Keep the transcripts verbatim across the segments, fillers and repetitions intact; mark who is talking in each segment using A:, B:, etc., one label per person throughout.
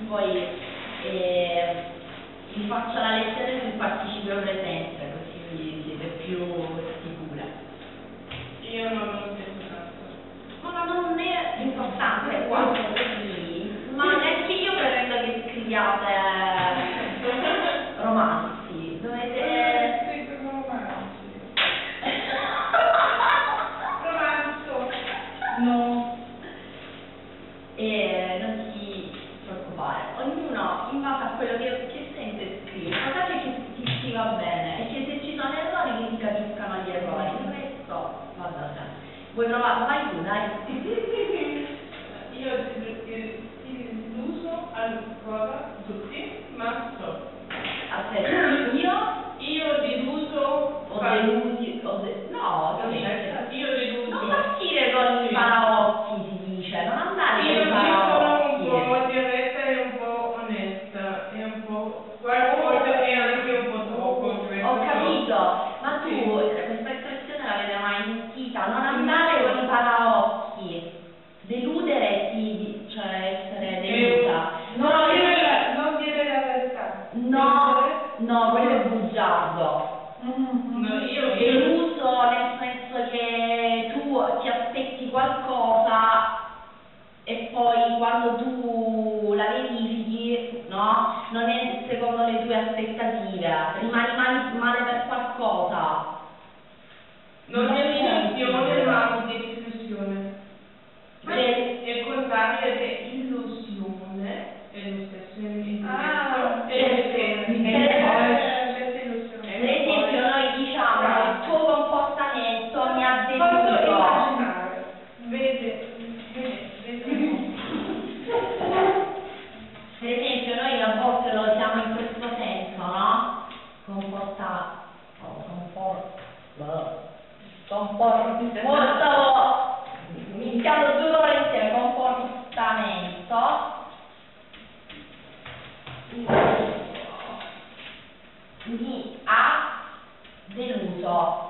A: poi eh, vi faccio la lezione sul participio presente, così siete più sicure.
B: Io non l'ho pensato.
A: Ma non è importante quanto così, ma neanche io pretendo che scriviate romanzi, dovete...
B: scritto romanzi. Romanzo.
A: No. E non ti preoccupare, ognuno in base a quello che, che sente scrive, cosa che ti, ti va bene e che se ci sono errori che si capiscano gli errori, questo va da sé. Vuoi provare? Vai tu, dai.
B: Io ti uso ancora tutti, ma so.
A: Aspetta, io?
B: Io deluso.
A: Ho delusi, ho de... no,
B: io deluso.
A: non partire con i paraocchi, si dice, non andare con i paraocchi.
B: Io sono un po' diretta e un po' onesta, e un po' qualcosa che anche un po' troppo.
A: Ho capito, ma tu
B: sì.
A: questa espressione l'avete mai sentita? Non andare con i paraocchi, deludere sì, cioè essere delusa.
B: Non,
A: Però
B: dire la, non dire la verità.
A: no, no, quello è bugiardo.
B: No, io, io
A: Deluso nel senso che tu ti aspetti qualcosa e poi quando tu la verifichi, no? Non è secondo le tue aspettative, rimani male, male per qualcosa.
B: non è l'illusione ma una desillusione.
A: Beh,
B: È il contrario di illusione, è lo stesso in
A: Ah,
B: inglese.
A: per, per esempio noi diciamo il tuo comportamento mi ha deluso.
B: Vede, vede, vede.
A: Per esempio noi a volte lo usiamo in questo senso, no? Comporta, oh, compor, compor, molto, mischiando due parole insieme, comportamento, mi ha deluso,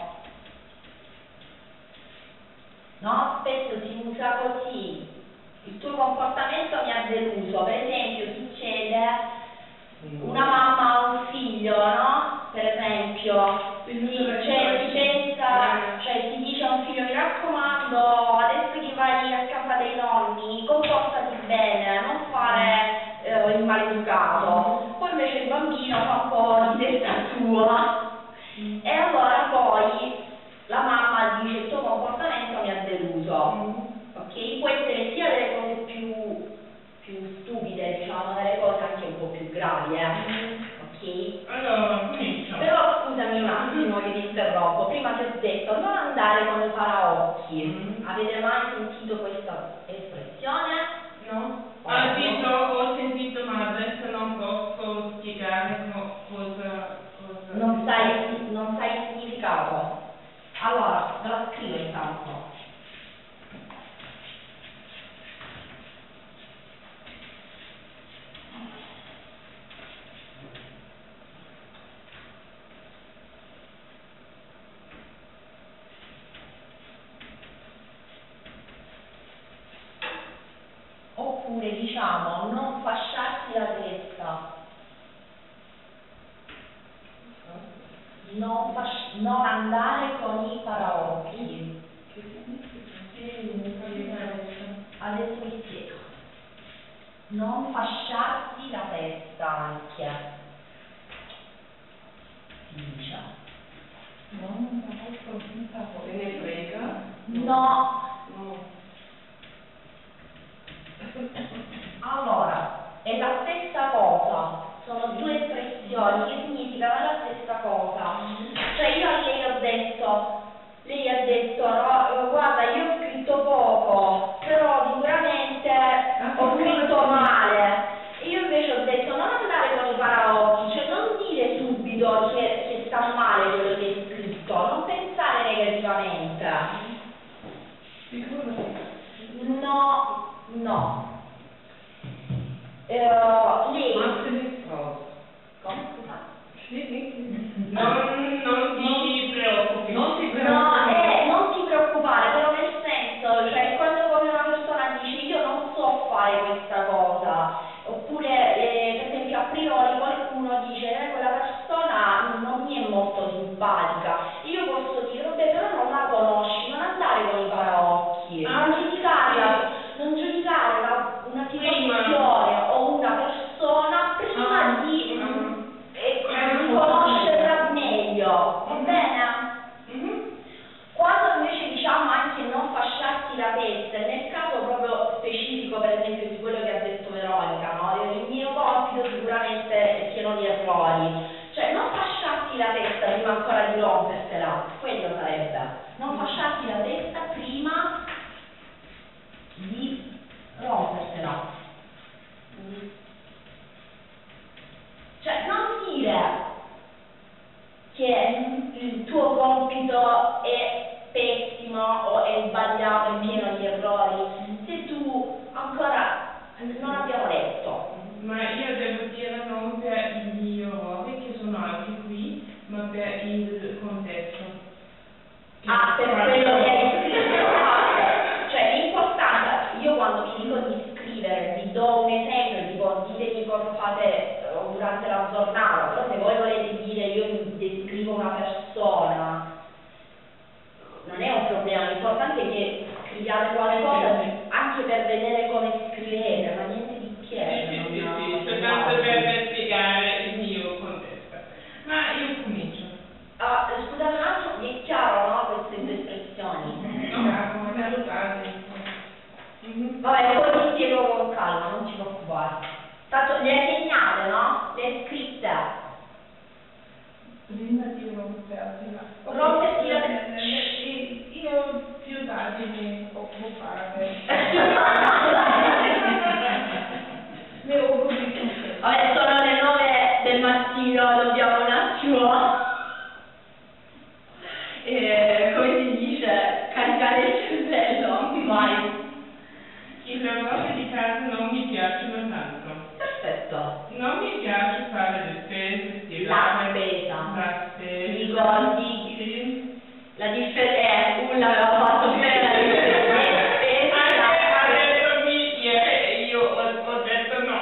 A: no? Spesso si usa così. Il tuo comportamento mi ha deluso, per esempio succede una mamma ha un figlio, no? Per esempio, si, cioè, si pensa, cioè si dice a un figlio mi raccomando, adesso che vai a casa dei nonni, comportati bene, non fare eh, il maleducato. Poi invece il bambino fa un po' di testa sua e allora poi la mamma dice il tuo comportamento mi ha deluso. Ok? Può essere sia delle cose più, più stupide, diciamo, delle cose anche un po' più gravi, eh? Ok?
B: Allora, comincio.
A: Però scusami un attimo che ti interrompo, prima ti ho detto non andare con i paraocchi.
B: Mm.
A: Avete mai sentito questa espressione?
B: No?
A: Oh,
B: Ah, sì,
A: no.
B: so, ho sentito, ma adesso non posso spiegare co- cosa, cosa...
A: Non sai, non sai il significato? Allora, ve la scrivo intanto. Oppure diciamo non fasciarti la testa, non, fasci- non andare con i paraocchi.
B: Che significa?
A: Adesso vi spiego. Non fasciarti la testa anche, si dice.
B: Non me ne frega?
A: No.
B: No.
A: Allora, è la stessa cosa, sono due espressioni che significano la stessa cosa. Cioè io a lei ho detto, lei ha detto, no, guarda io ho scritto poco, però sicuramente ho scritto male. E io invece ho detto non andare con i paraocchi, cioè non dire subito che, che sta male quello che hai scritto, non pensare negativamente. No, no. Uh, lei come scusa?
B: Non, non ti preoccupi.
A: Non ti preoccupare. No, eh, non ti preoccupare, però nel senso, cioè quando come una persona dice io non so fare questa cosa, oppure pieno di errori. Cioè, non fasciarti la testa prima ancora di rompersela, quello sarebbe. Non fasciarti la testa prima di rompersela. Cioè, non dire che il tuo compito è pessimo o è sbagliato, è pieno di errori, se tu ancora non abbiamo letto.
B: Ma io devo dire non per i miei errori che sono anche qui, ma per il contesto.
A: Ah, per quello che hai scritto. Cioè, l'importante, io quando vi dico di scrivere, vi do un esempio, tipo ditemi cosa fate durante la giornata, però se voi volete dire io descrivo una persona, non è un problema, l'importante è che scriviate qualcosa anche per vedere come scrivete, ma niente di che.
B: Sì, sì, sì, sì, soltanto per spiegare il mio contesto. Ma io comincio.
A: Ah, scusate un attimo, vi è chiaro, no, queste due espressioni?
B: No, ma salutare.
A: Vabbè, poi vi spiego con calma, non ci preoccupare. Tanto le hai segnate, no? Le hai scritte.
B: Prima di romperti la
A: Romperti la testa.
B: Io più tardi mi occupare. Mi occupo di tutto.
A: Vabbè, sono le nove del mattino, dobbiamo un attimo, eh, come si dice, caricare il cervello. Vai.
B: I lavori di casa non mi piacciono tanto.
A: Perfetto.
B: Non mi piace fare le spese,
A: La
B: stirare,
A: spesa.
B: la spesa.
A: I soldi.
B: Sì.
A: La differenza, eh, l'aveva fatto bene la differenza.
B: Io ho, ho detto no,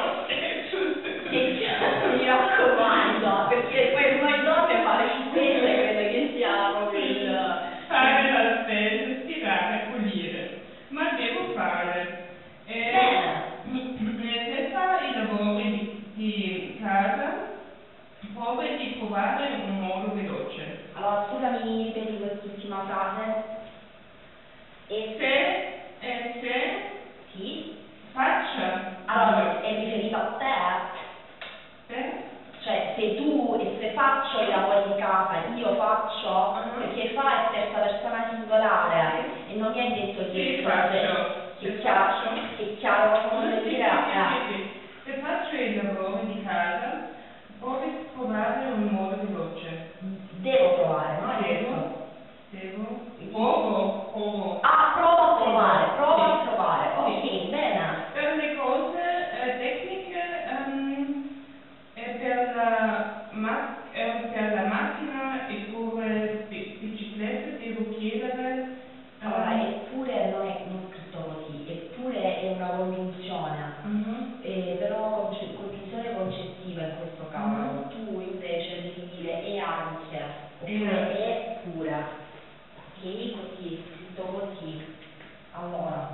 A: Mi raccomando, perché poi noi donne fare spese credo che sia proprio il...
B: fare la spesa, stirare, pulire. Ma devo fare. Eh, se fare i lavori di, di casa, prova di trovare un modo veloce.
A: Allora, scusami, ripeti quest'ultima frase. E
B: Se, e se
A: sì?
B: faccia.
A: Allora, è riferito a te?
B: Se?
A: Cioè, se tu e se faccio i lavori di casa, io faccio,
B: Uh-huh.
A: perché fa è terza persona singolare e non mi hai detto che
B: Sì,
A: cose-
B: faccio.
A: che
B: Se
A: è chiaro,
B: faccio.
A: che è chiaro cosa vuol
B: Sì,
A: dire?
B: sì,
A: Eh.
B: sì, sì. Se faccio i lavori di casa, provi a trovare un modo veloce.
A: Devo provare, no?
B: Devo, devo, provo, provo.
A: Ah, prova a provare, prova
B: Sì.
A: a provare, ok,
B: Sì.
A: bene.
B: Per le cose eh, tecniche, ehm, e per la, ma- eh, per la macchina e pure bi- bicicletta devo chiedere.
A: Allora,
B: ehm,
A: eppure non è non scritto così, eppure è una congiunzione,
B: mhm.
A: eh, però conce- congiunzione concettiva in questo caso.
B: Mhm.
A: Tu invece devi dire e anche,
B: E
A: oppure
B: anche.
A: e pure. Ok, così, scritto così. Allora,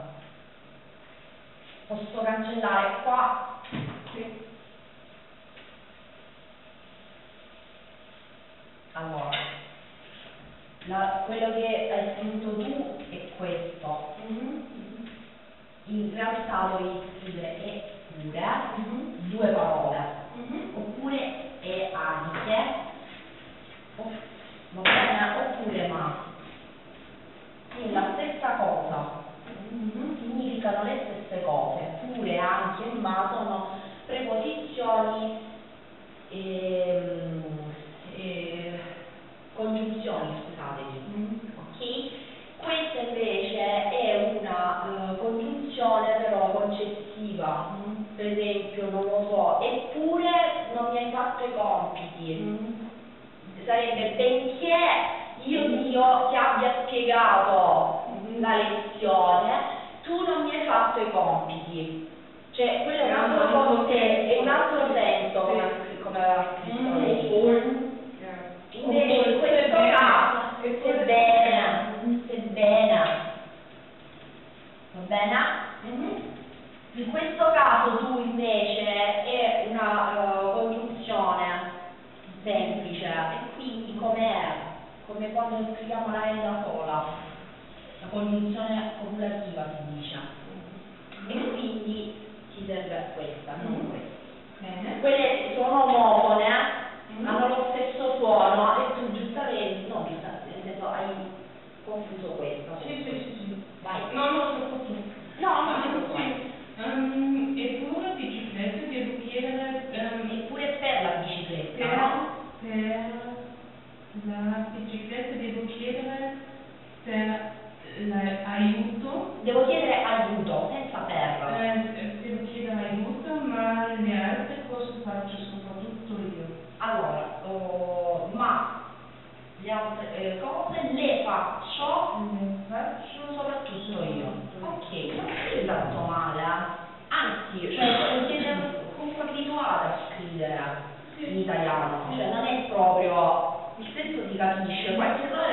A: posso cancellare qua?
B: Sì.
A: Allora, la- quello che hai scritto tu è questo.
B: Mhm.
A: In realtà dovevi scrivere e pure,
B: Mhm.
A: due parole,
B: Mhm.
A: oppure e anche, o- va bene, oppure ma. Quindi la stessa cosa,
B: Mhm.
A: significano le stesse cose, pure, anche e ma sono preposizioni ehm, eh, congiunzioni, scusatemi.
B: Mhm.
A: Ok? Questa invece è una eh, congiunzione però concettiva,
B: Mhm.
A: per esempio, non lo so, eppure non mi hai fatto i compiti.
B: Mhm.
A: Sarebbe benché io ti, ho- ti abbia spiegato
B: Mhm.
A: la lezione, tu non mi hai fatto i compiti. Cioè, quello è un
B: È un
A: altro,
B: altro
A: conte- è un
B: senso.
A: altro senso come, ha scr- come aveva scritto lei. Invece in questo caso, sebbene, sebbene, va bene?
B: Mhm.
A: In questo caso tu invece è una eh, congiunzione semplice e quindi com'è? Come quando scriviamo la N da sola, la congiunzione copulativa si dice. E quindi ci serve questa, non questa.
B: Bene.
A: Quelle sono omofone, si capisce, qualche errore